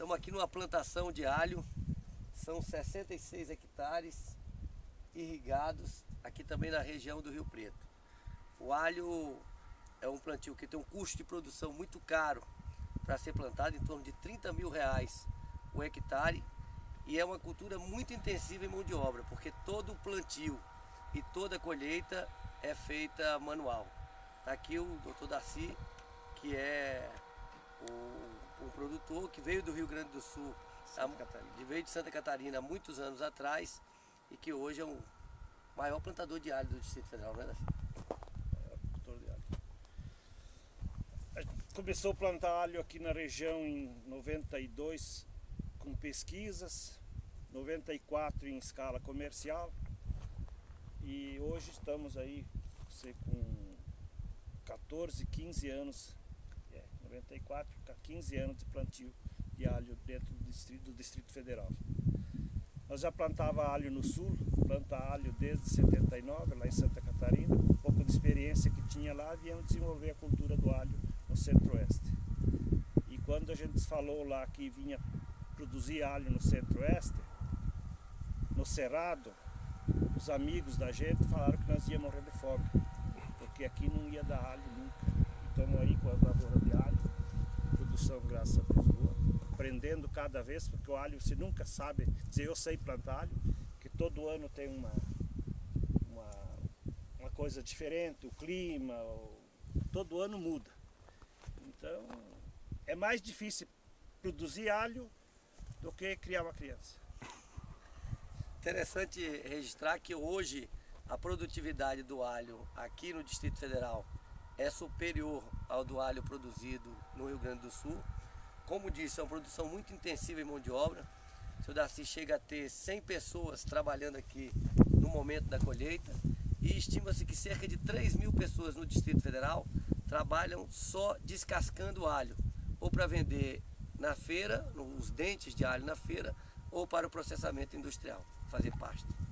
Estamos aqui numa plantação de alho, são 66 hectares irrigados, aqui também na região do Rio Preto. O alho é um plantio que tem um custo de produção muito caro para ser plantado, em torno de R$ 30.000 o hectare, e é uma cultura muito intensiva em mão de obra, porque todo o plantio e toda a colheita é feita manual. Está aqui o Dr. Darcy, que é um produtor que veio do Rio Grande do Sul, veio de Santa Catarina há muitos anos atrás, e que hoje é o maior plantador de alho do Distrito Federal, né, Darcy? Começou a plantar alho aqui na região em 92 com pesquisas, 94 em escala comercial, e hoje estamos aí com 14, 15 anos, 94, 15 anos de plantio de alho dentro do Distrito Federal. Nós já plantava alho no sul, planta alho desde 79, lá em Santa Catarina. Um pouco de experiência que tinha lá, viemos desenvolver a cultura do alho no centro-oeste. E quando a gente falou lá que vinha produzir alho no centro-oeste, no Cerrado, os amigos da gente falaram que nós íamos morrer de fome, porque aqui não ia dar alho nunca. Estamos aí com as lavouras de alho, produção, graças a Deus, boa, aprendendo cada vez, porque o alho você nunca sabe dizer eu sei plantar alho, que todo ano tem uma coisa diferente, o clima, todo ano muda. Então é mais difícil produzir alho do que criar uma criança. Interessante registrar que hoje a produtividade do alho aqui no Distrito Federal é superior ao do alho produzido no Rio Grande do Sul. Como disse, é uma produção muito intensiva em mão de obra. O seu Darcy chega a ter 100 pessoas trabalhando aqui no momento da colheita, e estima-se que cerca de 3.000 pessoas no Distrito Federal trabalham só descascando alho, ou para vender na feira, os dentes de alho na feira, ou para o processamento industrial, fazer pasta.